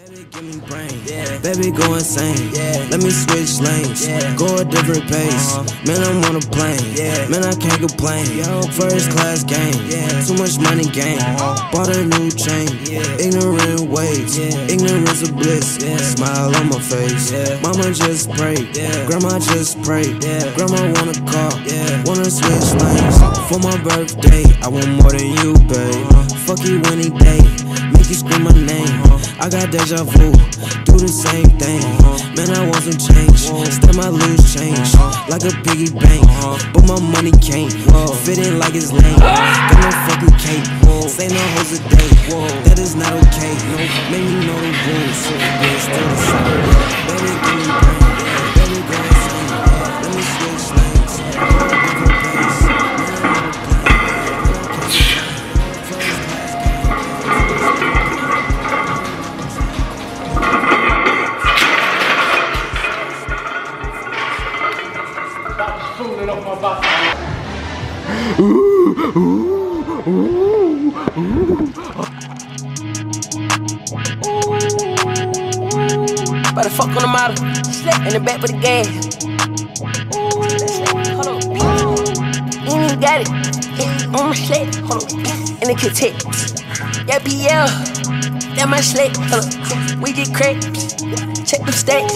Baby, give me brain. Baby, go insane. Let me switch lanes. Go a different pace. Man, I'm on a plane. Man, I can't complain. First class game. Too much money gain. Bought a new chain. Ignorant ways. Ignorance of bliss. Smile on my face. Mama just prayed. Grandma just prayed. Grandma want a car. Wanna switch lanes. For my birthday, I want more than you, babe. Fuck you any day. Make you scream my name. I got deja vu, do the same thing. Man, I want some change. Still might lose change, like a piggy bank. But my money can't fit in like it's lame. Got no fucking cake, say no hoes a day. That is not okay. No, make me know the rules, but it's still the same. Baby, give me brain. Baby, go insane. Let me switch lanes. Different pace. Falling off my butt. By the fuck on the model, in the back with the gas. Hold on, you ain't even got it. On my sled, hold on, in the kitchen. Yeah, PL, that my sled. Hold on, we get cracked. Check them stacks.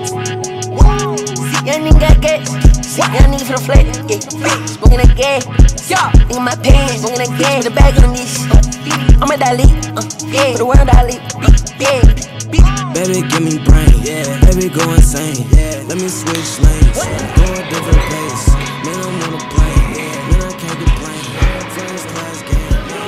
See, young nigga got gas. Young nigga for the flat, yeah. Smoking that gas, in my pants. Smoking that gas, with the bag on this. I'm a Dali, yeah. For the world Dali, yeah. Baby, give me brain. Baby, go insane. Let me switch lanes. Go a different pace. Man, I'm on a plane. Man, I can't complain. First class game.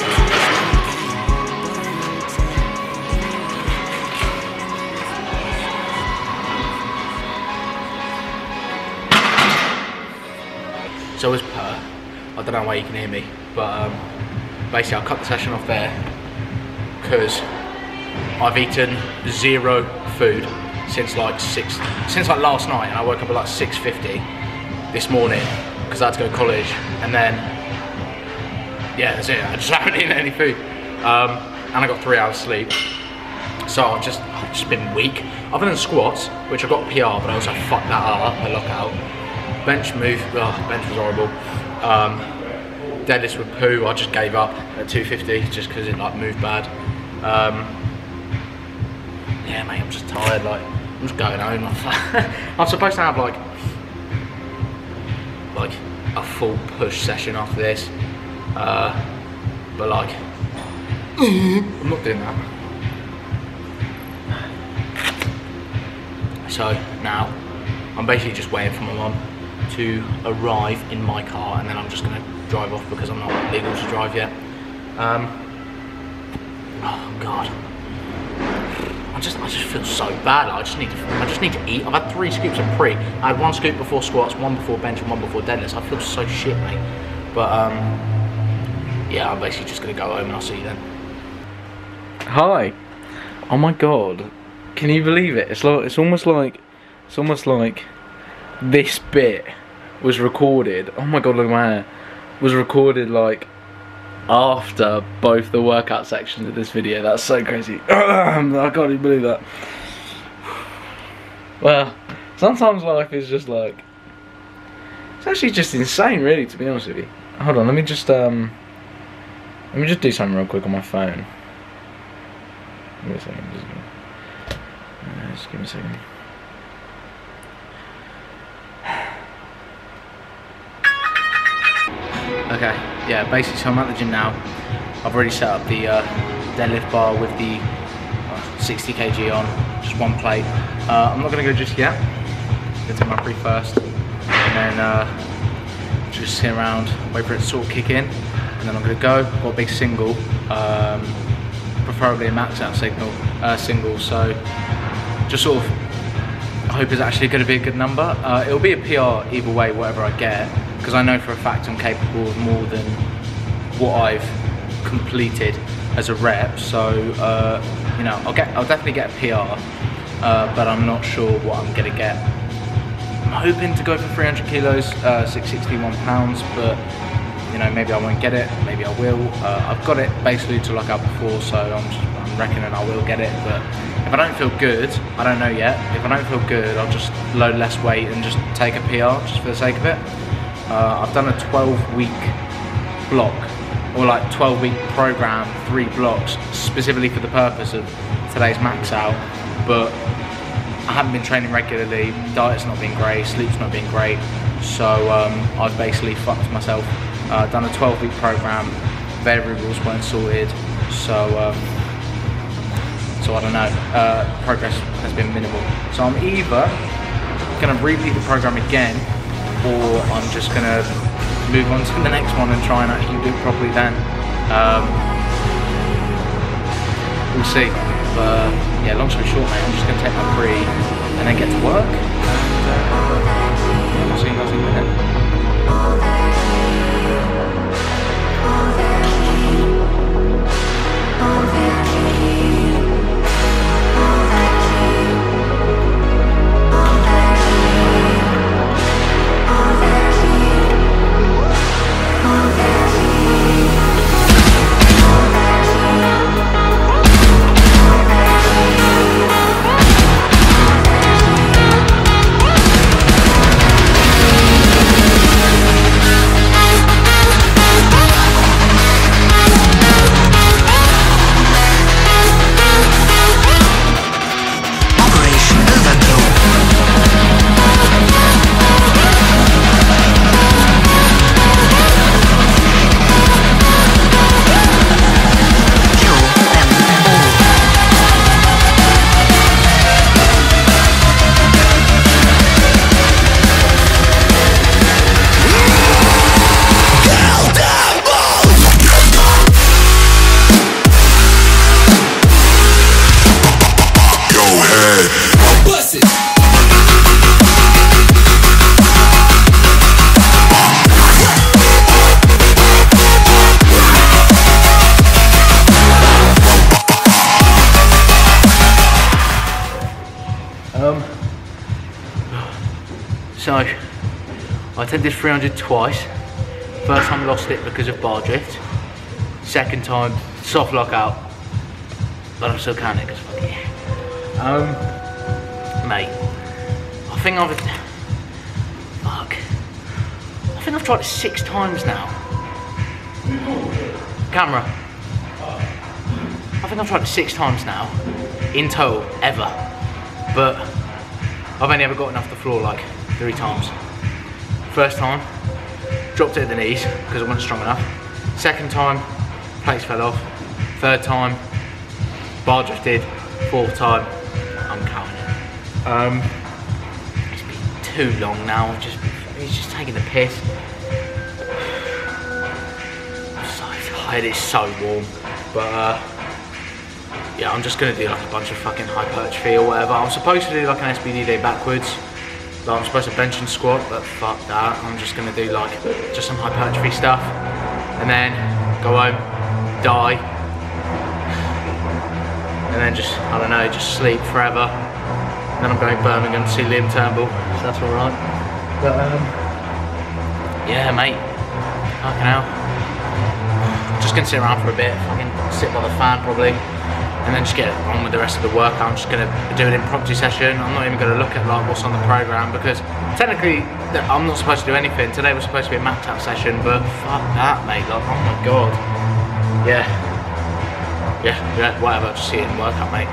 So as per, I don't know why you can hear me, but basically I cut the session off there because I've eaten zero food since like last night, and I woke up at like 6:50 this morning because I had to go to college, and then yeah, that's it. I just haven't eaten any food, and I got 3 hours sleep. So I've just been weak. Other than squats, which I got PR, but I also fucked that up. I lock out. Bench move, bench was horrible. Deadlifts with poo, I just gave up at 250 just because it like moved bad. Yeah, mate, I'm just tired. Like, I'm just going home. I'm supposed to have like a full push session after this, but like, I'm not doing that. So now I'm basically just waiting for my mum to arrive in my car, and then I'm just gonna drive off because I'm not legal to drive yet. Oh God, I just feel so bad. Like, I just need to eat. I've had 3 scoops of pre. I had 1 scoop before squats, 1 before bench, and 1 before deadlifts. I feel so shit, mate. But yeah, I'm basically just gonna go home, and I'll see you then. Hi. Oh my God, can you believe it? It's almost like this bit was recorded. Oh my God, look at my hair. Was recorded like after both the workout sections of this video. That's so crazy. I can't even believe that. Well, sometimes life is just like, it's actually just insane, really, to be honest with you. Hold on, let me just do something real quick on my phone. Give me a second. Just give me a second. Okay, yeah, basically, so I'm at the gym now. I've already set up the deadlift bar with the 60 kg on, just 1 plate. I'm not gonna go just yet. I'm gonna take my pre first, and then just sit around, wait for it to sort of kick in, and then I'm gonna go. I've got a big single, preferably a max out single. So just sort of, I hope it's actually gonna be a good number. It'll be a PR either way, whatever I get, because I know for a fact I'm capable of more than what I've completed as a rep. So you know, I'll definitely get a PR, but I'm not sure what I'm gonna get. I'm hoping to go for 300 kilos, 661 pounds, but you know, maybe I won't get it, maybe I will. I've got it basically to lock out before, so I'm reckoning I will get it, but If I don't feel good, I don't know yet. If I don't feel good, I'll just load less weight and just take a PR just for the sake of it. I've done a 12-week block, or like 12-week program, 3 blocks, specifically for the purpose of today's max out, but I haven't been training regularly, diet's not been great, sleep's not been great, so I've basically fucked myself. Done a 12-week program, variables weren't sorted, so I don't know, progress has been minimal. So I'm either going to repeat the program again, or I'm just going to move on to the next one and try and actually do it properly then. We'll see. But yeah, long story short, mate, I'm just going to take my pre and then get to work. And I'll see you guys in a minute. So, I attempted 300 twice. First time lost it because of bar drift. Second time, soft lockout. But I'm still counting because fuck yeah. Mate, I think I've tried it 6 times now. Camera. I think I've tried it 6 times now, in total, ever. But I've only ever gotten off the floor like 3 times. First time, dropped it at the knees because I wasn't strong enough. Second time, plates fell off. Third time, bar drifted. Fourth time, I'm counting it. It's been too long now. It's just taking the piss. I'm so tired. It's so warm. But yeah, I'm just gonna do like a bunch of fucking hypertrophy or whatever. I'm supposed to do like an SBD day backwards. Like I'm supposed to bench and squat, but fuck that. I'm just gonna do like just some hypertrophy stuff, and then go home, die, and then just, I don't know, just sleep forever. And then I'm going to Birmingham to see Liam Turnbull, so that's alright. But yeah, mate, fucking hell. Just gonna sit around for a bit, fucking sit by the fan probably, and then just get on with the rest of the work. I'm just gonna do an impromptu session. I'm not even gonna look at like what's on the program, because technically I'm not supposed to do anything. Today was supposed to be a mapped out session, but fuck that, mate. Like, oh my god. Yeah, whatever. Just see it in workout, mate.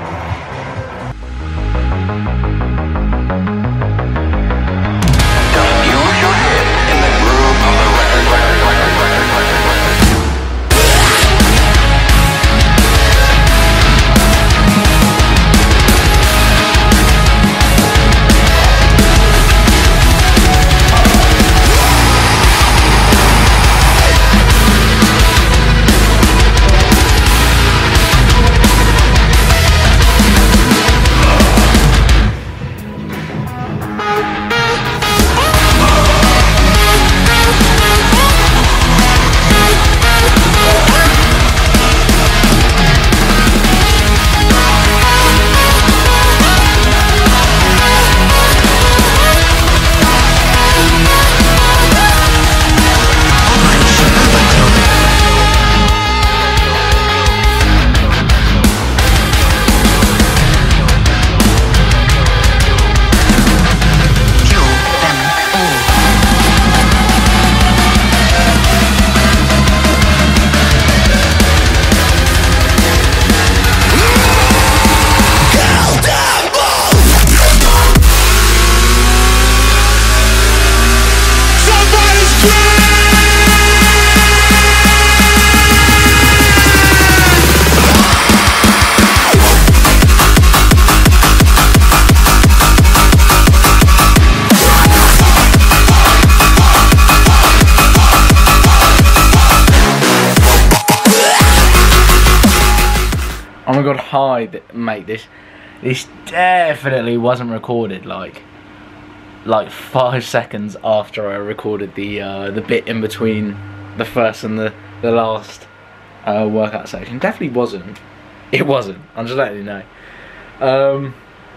hi, mate. This definitely wasn't recorded like 5 seconds after I recorded the bit in between the first and the last workout section. Definitely wasn't. It wasn't. I'm just letting you know.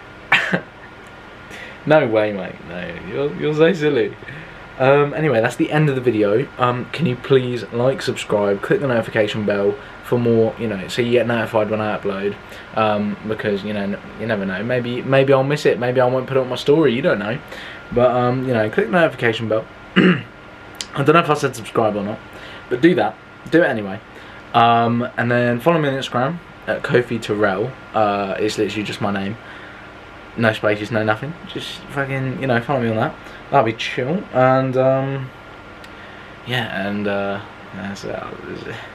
No way, mate. No, you're so silly. Anyway, that's the end of the video. Can you please like, subscribe, click the notification bell for more, you know, so you get notified when I upload. Because, you know, you never know. Maybe I'll miss it. Maybe I won't put it on my story. You don't know. But, you know, click the notification bell. I don't know if I said subscribe or not, but do that. Do it anyway. And then follow me on Instagram at Kofi Terrell. It's literally just my name. No spaces, no nothing. Just fucking, you know, follow me on that. That'll be chill. And, yeah, and, that's it.